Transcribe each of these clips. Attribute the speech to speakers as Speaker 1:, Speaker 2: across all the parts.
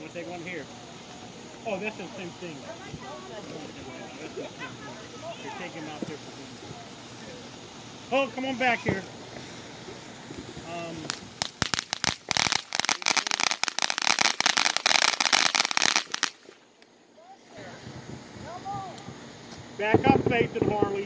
Speaker 1: want to take one here? Oh, that's the same thing. You're taking them out there for them. Oh, come on back here. Back up, Faith and Harley.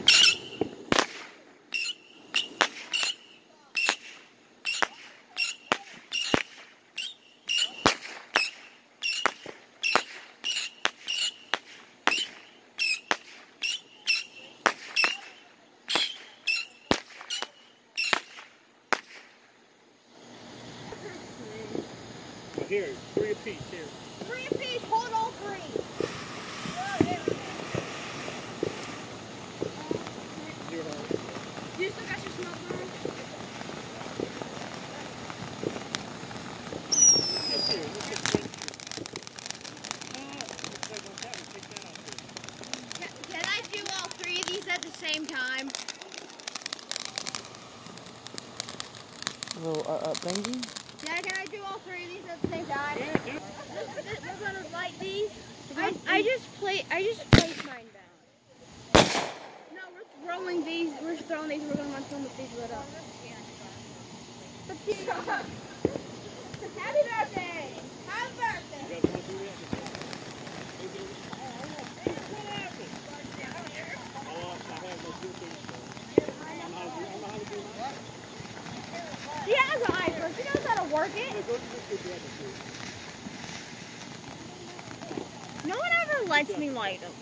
Speaker 1: Here, 3 apiece, here.
Speaker 2: 3 apiece, hold all 3. You still got your smoke on?
Speaker 1: Yes, here, look at this.
Speaker 2: Can I do all 3 of these at the same time?
Speaker 3: Little Benji?
Speaker 2: Yeah, can I do all 3 of these at the same time?
Speaker 1: Yeah, dude.
Speaker 2: We're gonna light these. I just placed mine down. No, we're throwing these. We're throwing these. We're gonna want to with these lit up. Happy birthday! Happy birthday!
Speaker 1: You guys want to do that? What happened? Oh, I have no good things. I don't know how to do that.
Speaker 2: She has an iPhone. She knows how to work it. No one ever lets me light them.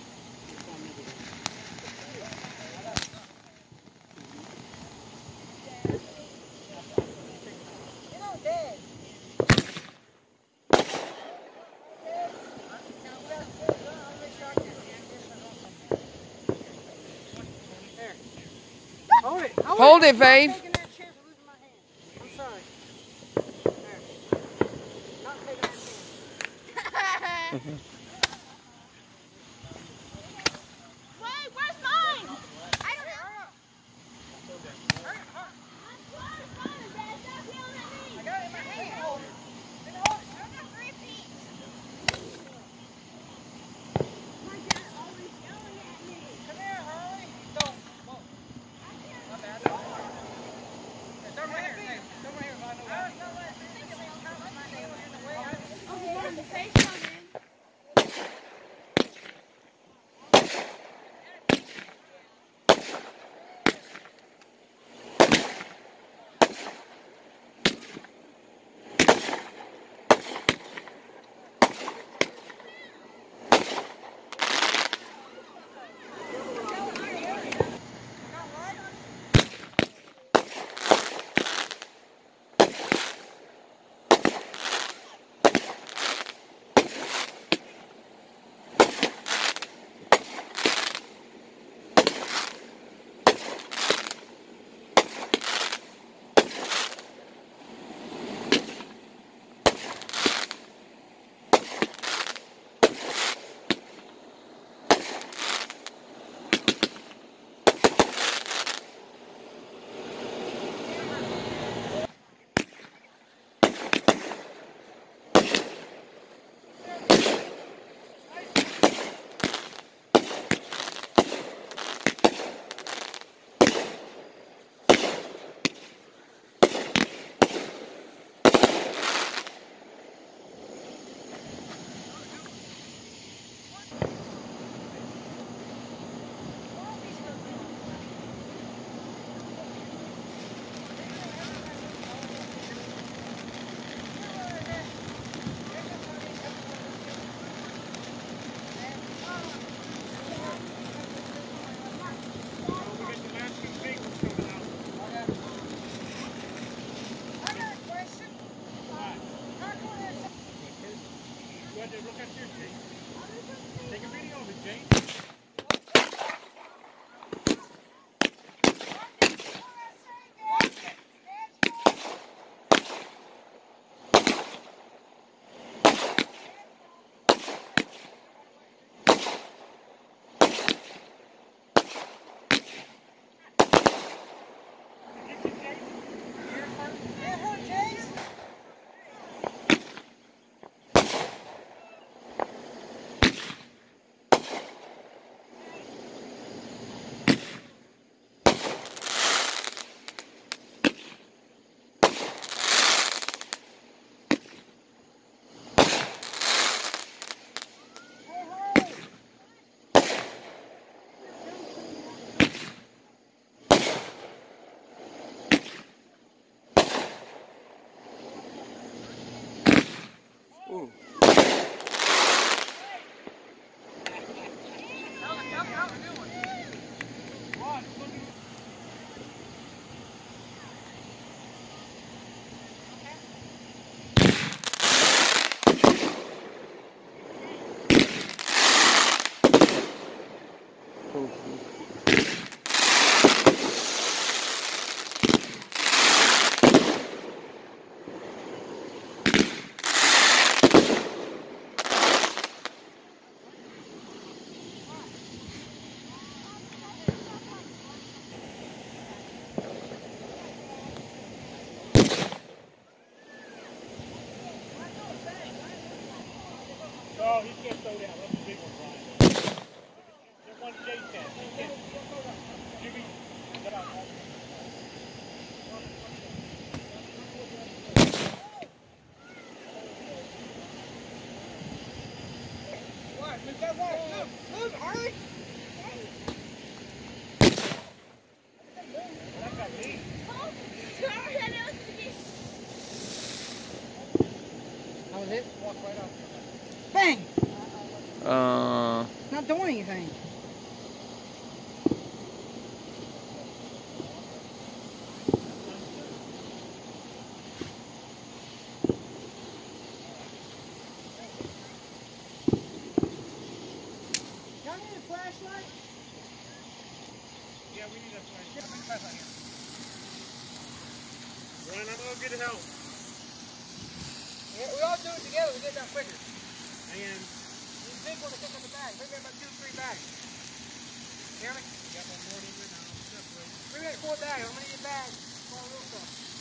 Speaker 3: Hold it, Faith.
Speaker 2: Wait, where's mine? I don't know. I got it in my hand. I got 3 feet. My dad always yelling at me. Come here, Harley. Don't. Whoa. Not bad. Come right here. Come right here. Okay, on the face coming.
Speaker 1: Look at your Jane. Take a video of it, Jane. Oh, he can't throw that. That's a big one, Brian. There's one chase that. He can't. Jimmy, get out. What? Move that wall. Move, hurry. That got me.
Speaker 3: How was it? Walk right up. Bang! Not doing anything. Y'all need a flashlight?
Speaker 1: Yeah, we need a flashlight here. Ryan, I'm gonna get help.
Speaker 3: Yeah, we all do it together. We get that quicker.
Speaker 1: And
Speaker 3: You big one to pick up the bag. Maybe about 2 or 3 bags. Hear me?
Speaker 1: got one more in there now.
Speaker 3: Bring that 4 bags. I'm gonna need a bag. All real stuff.